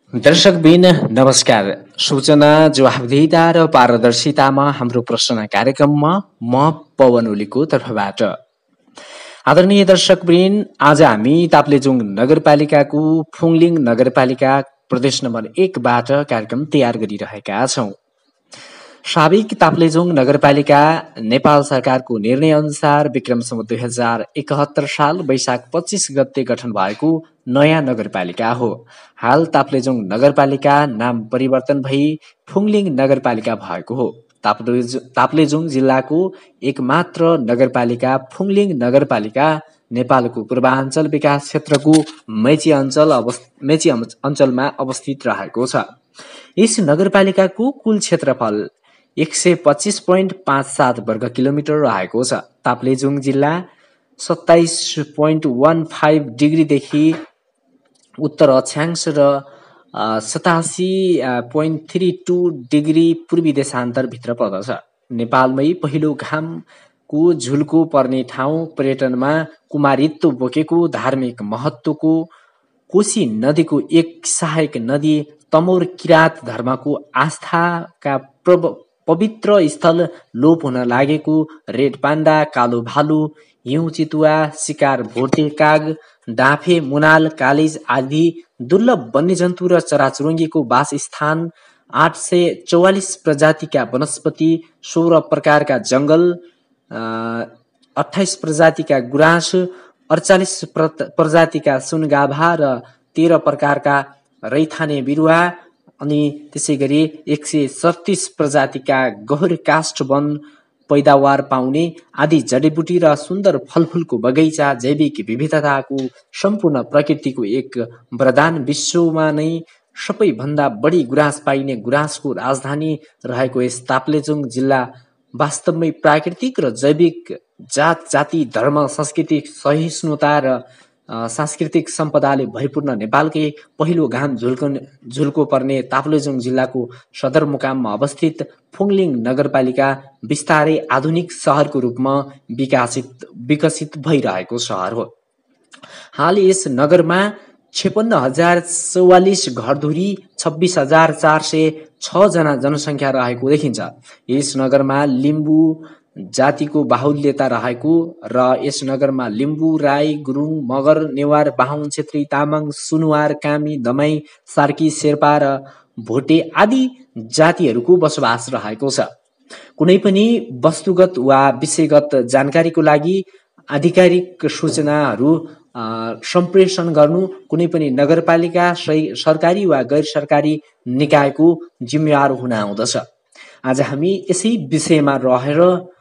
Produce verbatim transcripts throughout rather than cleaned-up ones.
दर्शकबिन नमस्कार। सूचना जवाफदेहिता र पारदर्शितामा हाम्रो प्रश्न कार्यक्रममा म पवन ओलीको तर्फबाट। आदरणीय दर्शकवृन्द, आज हामी ताप्लेजुङ नगरपालिकाको फुङलिङ नगरपालिका प्रदेश नम्बर एकबाट कार्यक्रम तयार गरिरहेका छौँ। साबिक ताप्लेजुङ नगरपालिका नेपाल सरकारको निर्णय अनुसार विक्रम सम्वत दुई हजार एकहत्तर साल वैशाख पच्चिस गते गठन भएको नयाँ नगरपालिका हो। हाल ताप्लेजुङ नगरपालिका नाम परिवर्तन भई फुङलिङ नगरपालिका भएको हो। ताप्लेजुङ ताप्लेजुङ जिल्लाको एकमात्र नगरपालिका फुङलिङ नगरपालिका नेपालको पूर्वाञ्चल विकास क्षेत्रको मेची अञ्चल मेची अञ्चलमा अवस्थित रहेको छ। यस नगरपालिकाको कुल क्षेत्रफल एक सय पच्चिस पोइन्ट पाँच सात वर्ग किलोमिटर रहेको छ। ताप्लेजुङ जिल्ला सत्ताइस पोइन्ट वान फाइभ डिग्रीदेखि उत्तर अक्षांश र सतासी पोइन्ट थ्री टू डिग्री पूर्वी देशान्तरभित्र पर्दछ। नेपालमै पहिलो घामको झुल्को पर्ने ठाउँ, पर्यटनमा कुमारित्व बोकेको, धार्मिक महत्त्वको, कोशी नदीको एक सहायक नदी, तमोर किराँत धर्मको आस्थाका पवित्र स्थल लोप हुन लागेको, रेड पाण्डा, कालो भालु, हिउँ चितुवा, शिकार भोटे काग, डाँफे, मुनाल, कालिज आदि दुर्लभ वन्यजन्तु र चराचुरुङ्गीको वासस्थान, आठ सय चौवालिस प्रजातिका वनस्पति, सोह्र प्रकारका जङ्गल, अठाइस प्रजातिका गुराँस, अडचालिस प्रजातिका सुनगाभा र तेह्र प्रकारका रैथाने बिरुवा, अनि त्यसै गरी एक सय सत्तिस प्रजातिका गहुर काष्ठ वन पैदावार पाउने आदि जडीबुटी र सुन्दर फलफुलको बगैँचा, जैविक विविधताको सम्पूर्ण प्रकृतिको एक वरदान, विश्वमा नै सबैभन्दा बढी गुराँस पाइने गुराँसको राजधानी रहेको यस ताप्लेजुङ जिल्ला वास्तवमै प्राकृतिक र जैविक, जात जाति, धर्म, संस्कृति, सहिष्णुता र सांस्कृतिक सम्पदाले भरिपूर्ण नेपालकै पहिलो घाम झुल्को झुल्को पर्ने ताप्लेजुङ जिल्लाको सदरमुकाममा अवस्थित फुङलिङ नगरपालिका बिस्तारै आधुनिक सहरको रूपमा विकसित विकसित भइरहेको सहर हो। हाल यस नगरमा छेपन्न हजार चौवालिस घरधुरी, छब्बिस हजार चार सय छ जना जनसङ्ख्या रहेको देखिन्छ। यस नगरमा लिम्बू जातिको बाहुल्यता रहेको र यस नगरमा लिम्बू, राई, गुरुङ, मगर, नेवार, बाहुन, छेत्री, तामाङ, सुनुवार, कामी, दमाई, सार्की, शेर्पा र भोटे आदि जातिहरूको बसोबास रहेको छ। कुनै पनि वस्तुगत वा विषयगत जानकारीको लागि आधिकारिक सूचनाहरू सम्प्रेषण गर्नु कुनै पनि नगरपालिका, सरकारी वा गैर सरकारी निकायको जिम्मेवार हुन आउँदछ। आज हामी यसै विषयमा रहेर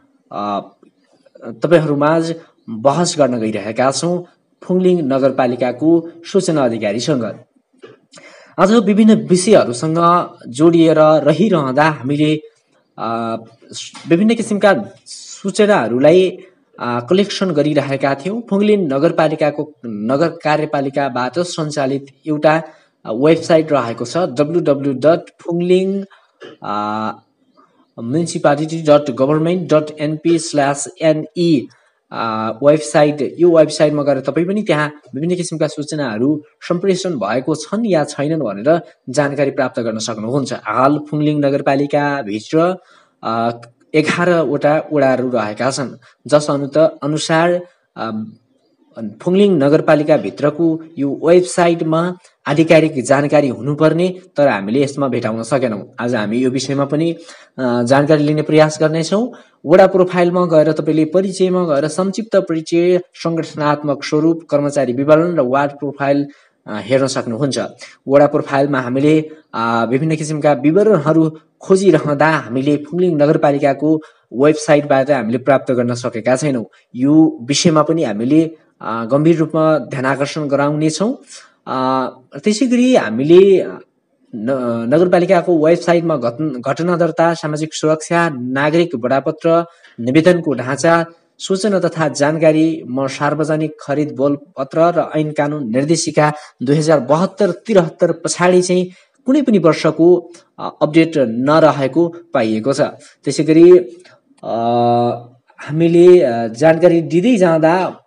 तपाईहरूमाझ बहस गर्न गइरहेका छौँ फुङलिङ नगरपालिकाको सूचना अधिकारीसँग। आज विभिन्न विषयहरूसँग जोडिएर रहिरहँदा हामीले विभिन्न किसिमका सूचनाहरूलाई कलेक्सन गरिरहेका थियौँ। फुङलिङ नगरपालिकाको नगर कार्यपालिकाबाट सञ्चालित एउटा वेबसाइट रहेको छ W W dot Phungling municipality dot government dot NP slash NE website. यो वेबसाइटमा गएर तपाईँ पनि त्यहाँ विभिन्न किसिमका सूचनाहरू सम्प्रेषण भएको छन् या छैनन् भनेर जानकारी प्राप्त गर्न सक्नुहुन्छ। हाल फुङलिङ नगरपालिकाभित्र एघारवटा वडाहरू रहेका छन्, जस अनुत अनुसार फुङलिङ नगरपालिकाभित्रको यो वेबसाइटमा आधिकारिक जानकारी हुनुपर्ने, तर हामीले यसमा भेटाउन सकेनौँ। आज हामी यो विषयमा पनि जानकारी लिने प्रयास गर्नेछौँ। वडा प्रोफाइलमा गएर तपाईँले परिचयमा गएर संक्षिप्त परिचय, सङ्गठनात्मक स्वरूप, कर्मचारी विवरण र वार्ड प्रोफाइल हेर्न सक्नुहुन्छ। वडा प्रोफाइलमा हामीले विभिन्न किसिमका विवरणहरू खोजिरहँदा हामीले फुङलिङ नगरपालिकाको वेबसाइटबाट हामीले प्राप्त गर्न सकेका छैनौँ। यो विषयमा पनि हामीले गम्भीर रूपमा ध्यानाकर्षण गराउनेछौँ। त्यसै गरी हामीले नगरपालिकाको वेबसाइटमा घटना दर्ता, सामाजिक सुरक्षा, नागरिक बडापत्र, निवेदनको ढाँचा, सूचना तथा जानकारी म सार्वजनिक खरिद बोल पत्र र ऐन कानुन निर्देशिका दुई हजार बहत्तर त्रिहत्तर पछाडि चाहिँ कुनै पनि वर्षको अपडेट नरहेको पाइएको छ। त्यसै गरी हामीले जानकारी दिँदै जाँदा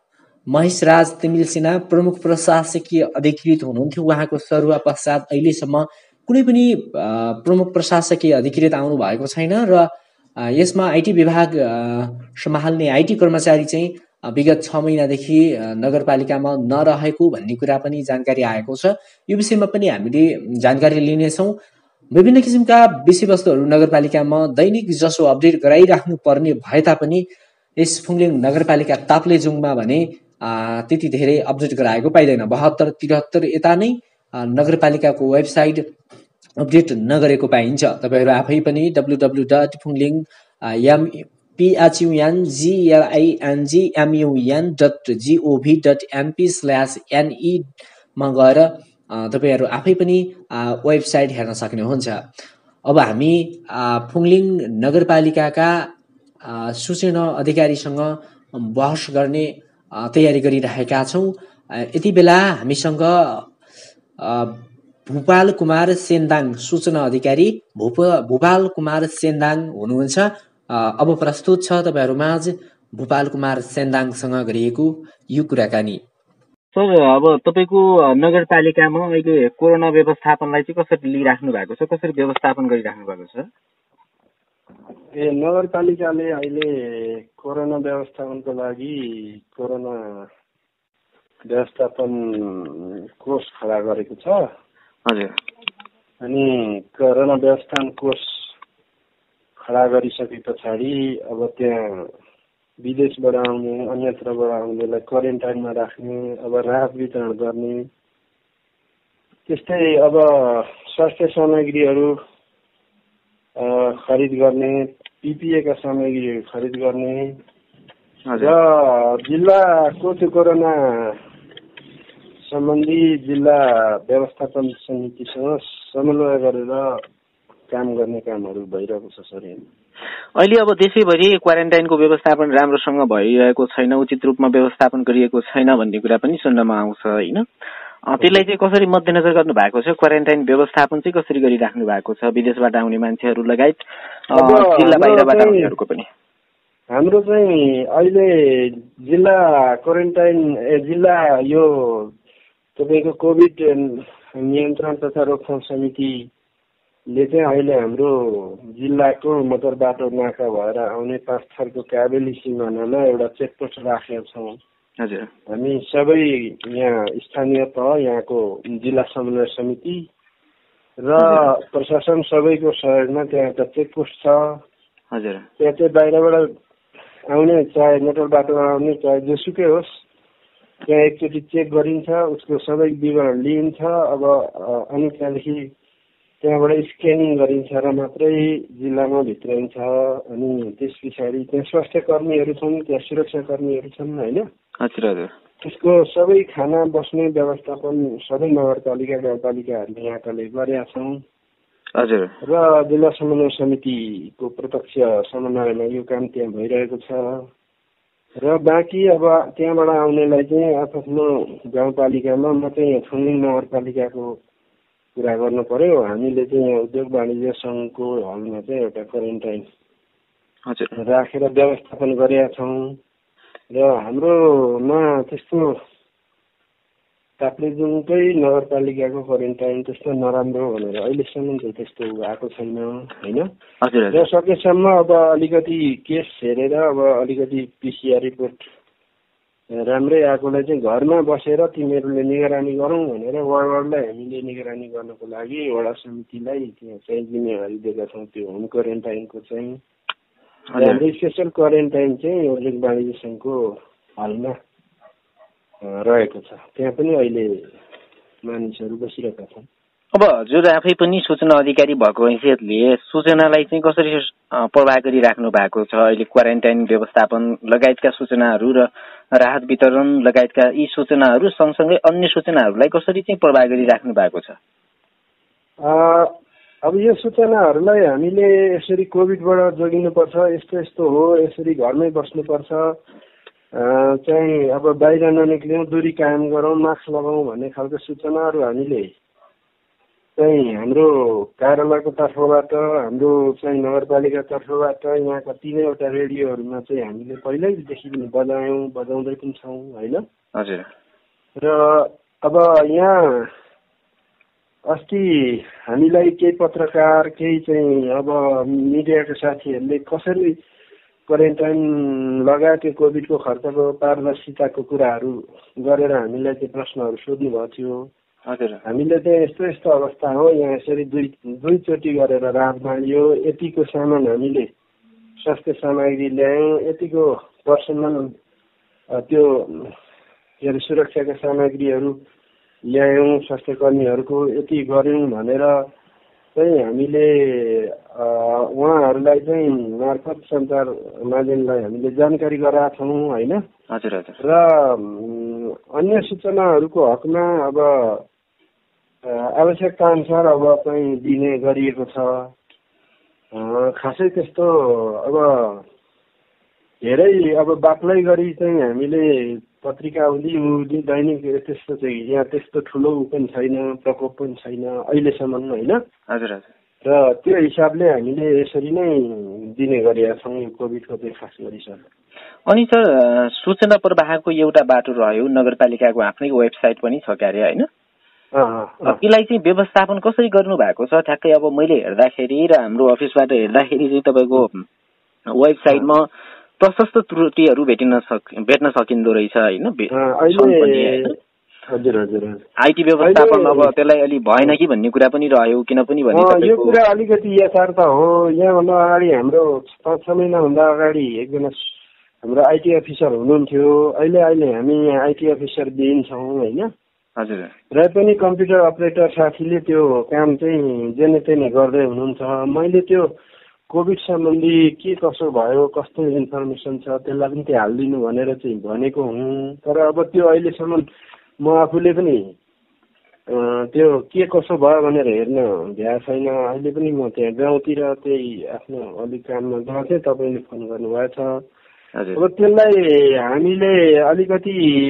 महेशराज तिमिल सिन्हा प्रमुख प्रशासकीय अधिकृत हुनुहुन्थ्यो। उहाँको सरुवा पश्चात अहिलेसम्म कुनै पनि प्रमुख प्रशासकीय अधिकृत आउनु भएको छैन र यसमा आइटी विभाग सम्हाल्ने आइटी कर्मचारी चाहिँ विगत छ महिनादेखि नगरपालिकामा नरहेको भन्ने कुरा पनि जानकारी आएको छ। यो विषयमा पनि हामीले जानकारी लिनेछौँ। विभिन्न किसिमका विषयवस्तुहरू नगरपालिकामा दैनिक जसो अपडेट गराइराख्नु पर्ने भए तापनि यस फुङलिङ नगरपालिका ताप्लेजुङमा भने त्यति धेरै अपडेट गराएको पाइँदैन। बहत्तर त्रिहत्तर यता नै नगरपालिकाको वेबसाइट अपडेट नगरेको पाइन्छ। तपाईँहरू आफै पनि W W dot Phungling am पिएचयुएनजिएलआइएनजिएमयुएन dot जिओभी dot NP slash एनईमा गएर तपाईँहरू आफै पनि वेबसाइट हेर्न सक्नुहुन्छ। अब हामी फुङलिङ नगरपालिकाका सूचना अधिकारीसँग बहस गर्ने तयारी गरिरहेका छौँ। यति बेला हामीसँग भूपाल कुमार सेन्दाङ सूचना अधिकारी भूप भूपाल कुमार सेन्दाङ हुनुहुन्छ। अब प्रस्तुत छ तपाईँहरूमाझ भूपाल कुमार सेन्दाङसँग गरिएको यो कुराकानी। सर, अब तपाईँको नगरपालिकामा अहिले कोरोना व्यवस्थापनलाई चाहिँ कसरी लिइराख्नु भएको छ, कसरी व्यवस्थापन गरिराख्नु भएको छ? ए नगरपालिकाले अहिले कोरोना व्यवस्थापनको लागि कोरोना व्यवस्थापन कोष खडा गरेको छ। हजुर। अनि कोरोना व्यवस्थापन कोष खडा गरिसके पछाडि अब त्यहाँ विदेशबाट आउने अन्यत्रबाट आउनेलाई क्वारेन्टाइनमा राख्ने, अब राहत वितरण गर्ने, त्यस्तै अब स्वास्थ्य सामग्रीहरू खरिद गर्ने, पिपिएका सामग्रीहरू खरिद गर्ने र जिल्लाको त्यो कोरोना सम्बन्धी जिल्ला व्यवस्थापन समितिसँग समन्वय गरेर काम गर्ने कामहरू भइरहेको छ सर। अहिले अब देशैभरि क्वारेन्टाइनको व्यवस्थापन राम्रोसँग भइरहेको छैन, उचित रूपमा व्यवस्थापन गरिएको छैन भन्ने कुरा पनि सुन्नमा आउँछ होइन? त्यसलाई चाहिँ कसरी मध्यनजर गर्नु भएको छ? क्वारेन्टाइन व्यवस्थापन चाहिँ कसरी गरिराख्नु भएको छ विदेशबाट आउने मान्छेहरू लगायत जिल्ला बाहिरबाट आउनेहरूको पनि? हाम्रो चाहिँ अहिले जिल्ला क्वारेन्टाइन जिल्ला यो तपाईँको कोभिड नियन्त्रण तथा रोकथाम समितिले चाहिँ अहिले हाम्रो जिल्लाको मदरबाटो नाका भएर आउने पाँच थरको काबेली सिमानामा एउटा चेकपोस्ट राखेका छौँ। हजुर। हामी सबै यहाँ स्थानीय तह, यहाँको जिल्ला समन्वय समिति र प्रशासन सबैको सहयोगमा त्यहाँ एउटा चेकपोस्ट छ। हजुर। त्यहाँ चाहिँ बाहिरबाट आउने, चाहे मोटर बाटोमा आउने, चाहे जोसुकै होस्, त्यहाँ एकचोटि चेक गरिन्छ, उसको सबै विवरण लिइन्छ। अब अनि त्यहाँदेखि त्यहाँबाट स्क्यानिङ गरिन्छ र मात्रै जिल्लामा भित्राइन्छ। अनि त्यस पछाडि त्यहाँ स्वास्थ्य कर्मीहरू छन्, त्यहाँ सुरक्षा कर्मीहरू छन् होइन? हजुर हजुर। त्यसको सबै खाना बस्ने व्यवस्थापन सबै नगरपालिका गाउँपालिकाहरूले यहाँकाले गरेका छौँ। हजुर। र जिल्ला समन्वय समितिको प्रत्यक्ष समन्वयमा यो काम त्यहाँ भइरहेको छ। र बाँकी अब त्यहाँबाट आउनेलाई चाहिँ आफ्नो गाउँपालिकामा, म चाहिँ फुङलिङ नगरपालिकाको कुरा गर्नु पर्यो, हामीले चाहिँ उद्योग वाणिज्य सङ्घको हलमा चाहिँ एउटा क्वारेन्टाइन राखेर व्यवस्थापन गरेका छौँ। र हाम्रोमा त्यस्तो ताप्लेजुङकै नगरपालिकाको क्वारेन्टाइन त्यस्तो नराम्रो भनेर अहिलेसम्म चाहिँ त्यस्तो आएको छैन होइन? र सकेसम्म अब अलिकति केस हेरेर अब अलिकति पिसिआर रिपोर्ट राम्रै आएकोलाई चाहिँ घरमा बसेर तिमीहरूले निगरानी गरौँ भनेर वार्ड वार्डलाई हामीले निगरानी गर्नको लागि वडा समितिलाई त्यहाँ चाहिँ जिम्मेवारी दिएका छौँ। त्यो होम क्वारेन्टाइनको चाहिँ हाम्रो स्पेसल क्वारेन्टाइन चाहिँ उद्योग वाणिज्य सङ्घको हलमा रहेको छ। त्यहाँ पनि अहिले मानिसहरू बसिरहेका छन्। अब हजुर आफै पनि सूचना अधिकारी भएको हैसियतले सूचनालाई चाहिँ कसरी प्रवाह गरिराख्नु भएको छ? अहिले क्वारेन्टाइन व्यवस्थापन लगायतका सूचनाहरू र राहत वितरण लगायतका यी सूचनाहरू सँगसँगै अन्य सूचनाहरूलाई कसरी चाहिँ प्रवाह गरिराख्नु भएको छ? अब यो सूचनाहरूलाई हामीले यसरी कोभिडबाट जोगिनुपर्छ, यस्तो यस्तो हो, यसरी घरमै बस्नुपर्छ, चाहिँ अब बाहिर ननिक्लियौँ, दूरी कायम गरौँ, मास्क लगाउँ भन्ने खालको सूचनाहरू हामीले चाहिँ हाम्रो कार्यालयको तर्फबाट हाम्रो चाहिँ नगरपालिका तर्फबाट यहाँ कतिवटा रेडियोहरूमा चाहिँ हामीले पहिल्यैदेखि पनि बजायौँ बजाउँदै पनि छौँ होइन। हजुर। र अब यहाँ अस्ति हामीलाई केही पत्रकार केही चाहिँ अब मिडियाका साथीहरूले कसरी क्वारेन्टाइन लगायत कोभिडको खर्चको पारदर्शिताको कुराहरू गरेर हामीलाई त्यो प्रश्नहरू सोध्नु भएको थियो। हजुर। हामीले चाहिँ यस्तो यस्तो अवस्था हो यहाँ यसरी दुई दुईचोटि गरेर राहत बाँडियो, यतिको सामान हामीले स्वास्थ्य सामग्री ल्यायौँ, यतिको पर्सनल त्यो के अरे सुरक्षाका सामग्रीहरू ल्यायौँ, स्वास्थ्य कर्मीहरूको यति गऱ्यौँ भनेर चाहिँ हामीले उहाँहरूलाई चाहिँ मार्फत सञ्चार माध्यमलाई हामीले जानकारी गराएका छौँ होइन। हजुर हजुर। र अन्य सूचनाहरूको हकमा अब आवश्यकता अनुसार अब चाहिँ दिने गरिएको छ। खासै त्यस्तो अब धेरै अब बाक्लै गरी चाहिँ हामीले पत्रिका उली उली दैनिक त्यस्तो चाहिँ यहाँ त्यस्तो ठुलो उ पनि छैन, प्रकोप पनि छैन अहिलेसम्म होइन। हजुर हजुर। र त्यो हिसाबले हामीले यसरी नै दिने गरेका छौँ यो कोभिडको चाहिँ खास गरी सर। अनि सर सूचना प्रवाहको एउटा बाटो रह्यो, नगरपालिकाको आफ्नै वेबसाइट पनि छ क्यारे होइन। त्यसलाई चाहिँ व्यवस्थापन कसरी गर्नु भएको छ ठ्याक्कै? अब मैले हेर्दाखेरि र हाम्रो अफिसबाट हेर्दाखेरि चाहिँ तपाईँको वेबसाइटमा प्रशस्त त्रुटिहरू भेटिन सक भेट्न सकिँदो रहेछ होइन। हजुर हजुर। आइटी व्यवस्थापन अब त्यसलाई अलि भएन कि भन्ने कुरा पनि रह्यो, किनभने भने यो कुरा अलिकति यथार्थ हो। यहाँभन्दा अगाडि हाम्रो पाँच छ महिनाभन्दा अगाडि एकजना हाम्रो आइटी अफिसर हुनुहुन्थ्यो, अहिले अहिले हामी यहाँ आइटी अफिसर विहीन छौँ होइन। हजुर। र पनि कम्प्युटर अपरेटर साथीले त्यो काम चाहिँ जेने तेने गर्दै हुनुहुन्छ। मैले त्यो कोभिड सम्बन्धी के कसो भयो, कस्तो इन्फर्मेसन छ त्यसलाई पनि त्यो हालिदिनु भनेर चाहिँ भनेको हुँ। तर अब त्यो अहिलेसम्म म आफूले पनि त्यो के कसो भयो भनेर हेर्न भ्याएको छैन। अहिले पनि म त्यहाँ गाउँतिर त्यही आफ्नो अलिक काममा गएको थिएँ, तपाईँले फोन गर्नुभएको छ। अब त्यसलाई हामीले अलिकति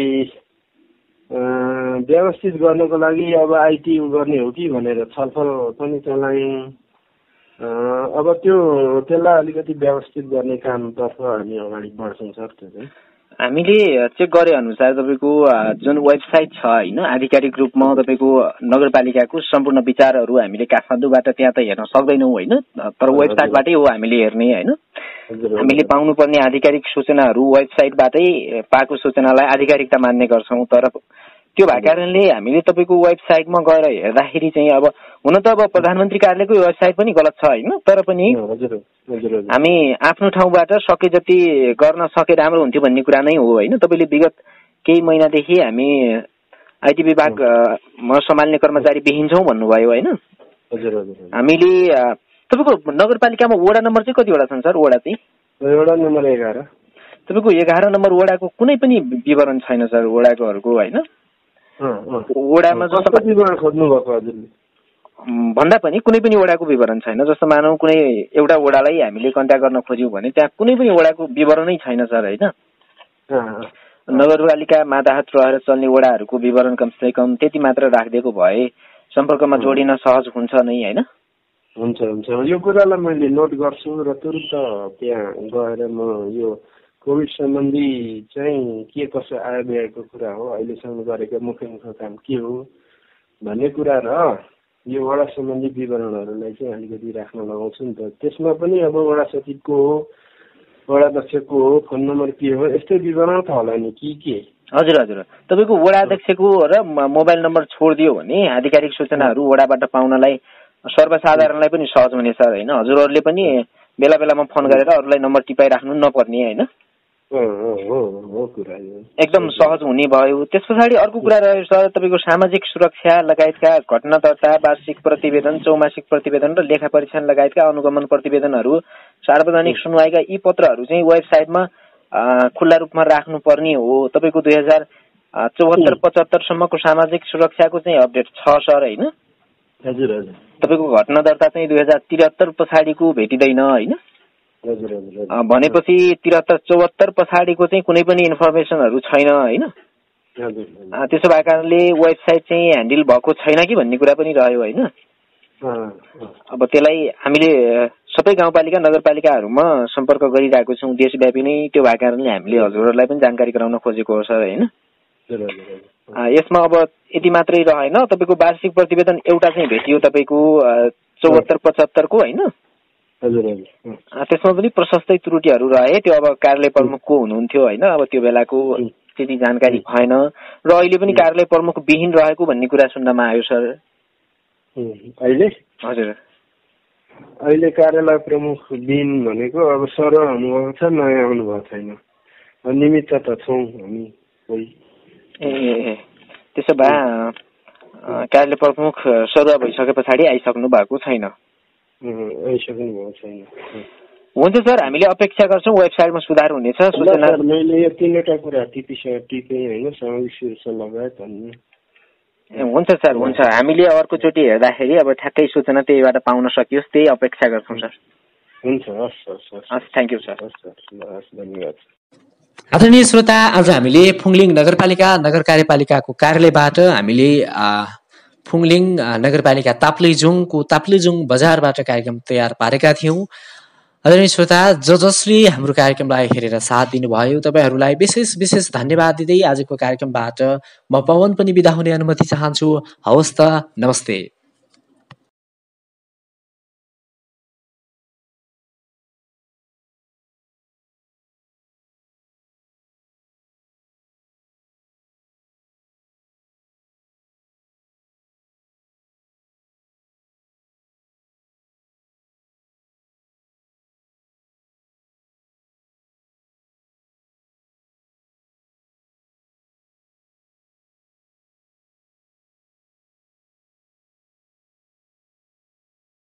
व्यवस्थित गर्नको लागि अब आइटी गर्ने हो कि भनेर छलफल पनि चलायौँ। अब त्यो त्यसलाई अलिकति व्यवस्थित गर्ने कामतर्फ हामी अगाडि बढ्छौँ सर। त्यो चाहिँ हामीले चेक गरे अनुसार तपाईँको जुन वेबसाइट छ होइन, आधिकारिक रूपमा तपाईँको नगरपालिकाको सम्पूर्ण विचारहरू हामीले काठमाडौँबाट त्यहाँ त हेर्न सक्दैनौँ होइन, तर वेबसाइटबाटै हो हामीले हेर्ने होइन। हामीले पाउनुपर्ने आधिकारिक सूचनाहरू वेबसाइटबाटै पाएको सूचनालाई आधिकारिकता मान्ने गर्छौँ। तर त्यो भएको कारणले हामीले तपाईँको वेबसाइटमा गएर हेर्दाखेरि चाहिँ अब हुन त अब प्रधानमन्त्री कार्यालयको वेबसाइट पनि गलत छ होइन, तर पनि हामी आफ्नो ठाउँबाट सके जति गर्न सके राम्रो हुन्थ्यो भन्ने कुरा नै हो होइन। तपाईँले विगत केही महिनादेखि हामी आइटी विभागमा सम्हाल्ने कर्मचारी विहीन छौँ भन्नुभयो होइन। हामीले तपाईँको नगरपालिकामा वडा नम्बर चाहिँ कतिवटा छन् सर? वडा चाहिँ वडा नम्बर एघार। तपाईँको एघार नम्बर वडाको कुनै पनि विवरण छैन सर वडाकोहरूको होइन। वडामा जस्तो खोज्नु भएको हजुरले भन्दा पनि कुनै पनि वडाको विवरण छैन। जस्तो मानौ कुनै एउटा वडालाई हामीले कन्ट्याक्ट गर्न खोज्यौँ भने त्यहाँ कुनै पनि वडाको विवरणै छैन सर होइन। नगरपालिका माताहत रहेर चल्ने वडाहरूको विवरण कमसे कम त्यति मात्र राखिदिएको भए सम्पर्कमा जोडिन सहज हुन्छ नै होइन। हुन्छ हुन्छ, यो कुरालाई मैले नोट गर्छु र तुरुन्त त्यहाँ गएर म यो कोभिड सम्बन्धी चाहिँ के कसो आयो भएको कुरा हो, अहिलेसम्म गरेको मुख्य मुख्य काम के हो भन्ने कुरा र यो वडा सम्बन्धी विवरणहरूलाई चाहिँ अलिकति राख्न लगाउँछु नि त। त्यसमा पनि अब वडा सचिवको हो, वडा अध्यक्षको हो, फोन नम्बर के हो, यस्तै विवरण त होला नि कि के? हजुर हजुर, तपाईँको वडा अध्यक्षको र मोबाइल नम्बर छोडिदियो भने आधिकारिक सूचनाहरू वडाबाट पाउनलाई सर्वसाधारणलाई पनि सहज हुने सर होइन। हजुरहरूले पनि बेला बेलामा फोन गरेर अरूलाई नम्बर टिपाइराख्नु नपर्ने होइन, एकदम सहज हुने भयो। त्यस पछाडि अर्को कुरा रह्यो सर तपाईँको सामाजिक सुरक्षा लगायतका घटना दर्ता, वार्षिक प्रतिवेदन, चौमासिक प्रतिवेदन र लेखा परीक्षण लगायतका अनुगमन प्रतिवेदनहरू, सार्वजनिक सुनवाईका यी पत्रहरू चाहिँ वेबसाइटमा खुल्ला रूपमा राख्नुपर्ने हो। तपाईँको दुई हजार चौहत्तर पचहत्तरसम्मको सामाजिक सुरक्षाको चाहिँ अपडेट छ सर होइन। हजुर हजुर। तपाईँको घटना दर्ता चाहिँ दुई हजार त्रिहत्तर पछाडिको भेटिँदैन होइन। भनेपछि त्रिहत्तर चौहत्तर पछाडिको चाहिँ कुनै पनि इन्फर्मेसनहरू छैन होइन। त्यसो भएको कारणले वेबसाइट चाहिँ ह्यान्डल भएको छैन कि भन्ने कुरा पनि रह्यो होइन। अब त्यसलाई हामीले सबै गाउँपालिका नगरपालिकाहरूमा सम्पर्क गरिरहेको छौँ देशव्यापी नै। त्यो भएको कारणले हामीले हजुरहरूलाई पनि जानकारी गराउन खोजेको हो सर, होइन? यसमा अब यति मात्रै रहेन, तपाईँको वार्षिक प्रतिवेदन एउटा चाहिँ भेटियो तपाईँको चौहत्तर पचहत्तरको, होइन? त्यसमा पनि प्रशस्तै त्रुटिहरू रहे। त्यो अब कार्यालय प्रमुख को हुनुहुन्थ्यो, होइन? अब त्यो बेलाको त्यति जानकारी भएन र अहिले पनि कार्यालय प्रमुख विहीन रहेको भन्ने कुरा सुन्नमा आयो सर। अहिले हजुर अहिले कार्यालय प्रमुख विहीन भनेको अब सर हुनुभएको छ, नयाँ आउनुभएको छैन। निमित्त त छौँ हामी कोही। ए त्यसो भए कार्यालय प्रमुख सरुवा भइसके पछाडि आइसक्नु भएको छैन? आइसक्नु भएको छैन। हुन्छ सर, हामीले अपेक्षा गर्छौँ वेबसाइटमा सुधार हुनेछ। सूचना मैले यो तीनवटा कुरा टिपिस टिपे होइन, सामाजिक सुरक्षा लगायत भन्ने। हुन्छ सर, हुन्छ। हामीले अर्कोचोटि हेर्दाखेरि अब ठ्याक्कै सूचना त्यहीबाट पाउन सकियोस्, त्यही अपेक्षा गर्छौँ सर। हुन्छ, हस् हस् हस्, थ्याङ्क यू सर। हस्, धन्यवाद। आदरणीय श्रोता, आज हामीले फुङलिङ नगरपालिका नगर कार्यपालिकाको कार्यालयबाट हामीले फुङलिङ नगरपालिका ताप्लेजुङको ताप्लेजुङ बजारबाट कार्यक्रम तयार पारेका थियौँ। आदरणीय श्रोता, ज जसले हाम्रो कार्यक्रमलाई हेरेर साथ दिनुभयो तपाईँहरूलाई विशेष विशेष धन्यवाद दिँदै आजको कार्यक्रमबाट म पवन पनि बिदा हुने अनुमति चाहन्छु। हवस् त, नमस्ते।